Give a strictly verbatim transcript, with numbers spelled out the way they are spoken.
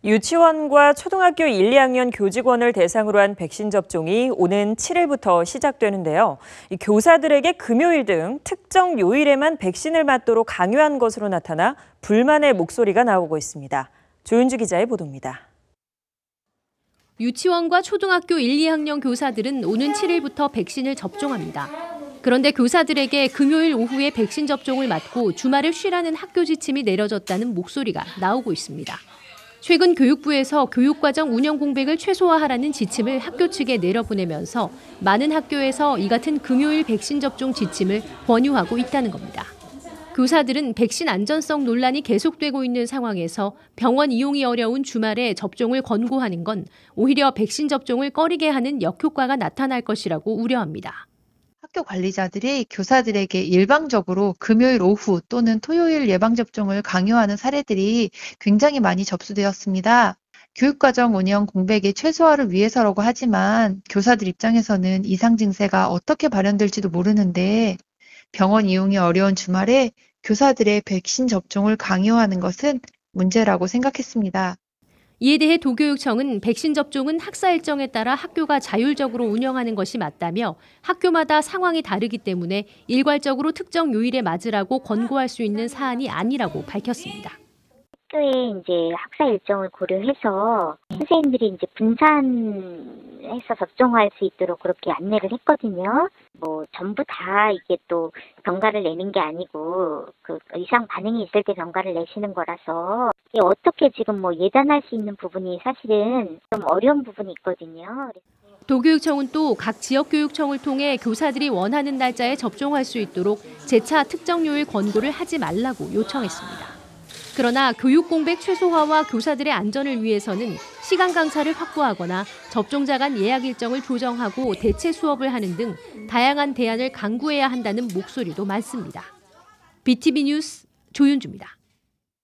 유치원과 초등학교 일, 이 학년 교직원을 대상으로 한 백신 접종이 오는 칠 일부터 시작되는데요. 이 교사들에게 금요일 등 특정 요일에만 백신을 맞도록 강요한 것으로 나타나 불만의 목소리가 나오고 있습니다. 조윤주 기자의 보도입니다. 유치원과 초등학교 일, 이 학년 교사들은 오는 칠 일부터 백신을 접종합니다. 그런데 교사들에게 금요일 오후에 백신 접종을 맞고 주말을 쉬라는 학교 지침이 내려졌다는 목소리가 나오고 있습니다. 최근 교육부에서 교육과정 운영 공백을 최소화하라는 지침을 학교 측에 내려보내면서 많은 학교에서 이 같은 금요일 백신 접종 지침을 권유하고 있다는 겁니다. 교사들은 백신 안전성 논란이 계속되고 있는 상황에서 병원 이용이 어려운 주말에 접종을 권고하는 건 오히려 백신 접종을 꺼리게 하는 역효과가 나타날 것이라고 우려합니다. 학교 관리자들이 교사들에게 일방적으로 금요일 오후 또는 토요일 예방접종을 강요하는 사례들이 굉장히 많이 접수되었습니다. 교육과정 운영 공백의 최소화를 위해서라고 하지만 교사들 입장에서는 이상 증세가 어떻게 발현될지도 모르는데 병원 이용이 어려운 주말에 교사들의 백신 접종을 강요하는 것은 문제라고 생각했습니다. 이에 대해 도교육청은 백신 접종은 학사 일정에 따라 학교가 자율적으로 운영하는 것이 맞다며 학교마다 상황이 다르기 때문에 일괄적으로 특정 요일에 맞으라고 권고할 수 있는 사안이 아니라고 밝혔습니다. 학교의 이제 학사 일정을 고려해서 선생님들이 이제 분산해서 접종할 수 있도록 그렇게 안내를 했거든요. 뭐 전부 다 이게 또 병가를 내는 게 아니고 그 이상 반응이 있을 때 병가를 내시는 거라서 어떻게 지금 뭐 예단할 수 있는 부분이 사실은 좀 어려운 부분이 있거든요. 도교육청은 또 각 지역교육청을 통해 교사들이 원하는 날짜에 접종할 수 있도록 재차 특정 요일 권고를 하지 말라고 요청했습니다. 그러나 교육 공백 최소화와 교사들의 안전을 위해서는 시간 강차를 확보하거나 접종자 간 예약 일정을 조정하고 대체 수업을 하는 등 다양한 대안을 강구해야 한다는 목소리도 많습니다. 비티비 뉴스 조윤주입니다.